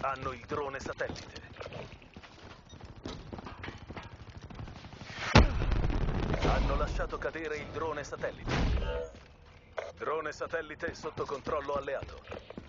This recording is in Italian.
Hanno il drone satellite. Hanno lasciato cadere il drone satellite. Drone satellite sotto controllo alleato.